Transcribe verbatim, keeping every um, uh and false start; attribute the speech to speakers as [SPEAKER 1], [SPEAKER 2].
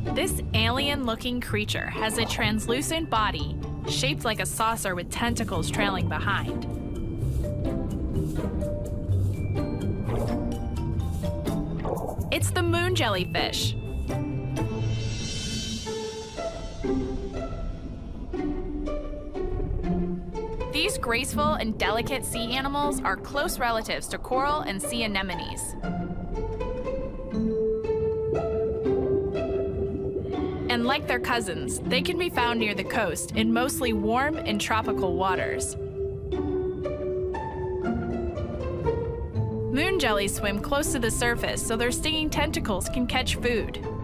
[SPEAKER 1] This alien-looking creature has a translucent body shaped like a saucer with tentacles trailing behind. It's the moon jellyfish. These graceful and delicate sea animals are close relatives to coral and sea anemones. And like their cousins, they can be found near the coast in mostly warm and tropical waters. Moon jellies swim close to the surface so their stinging tentacles can catch food.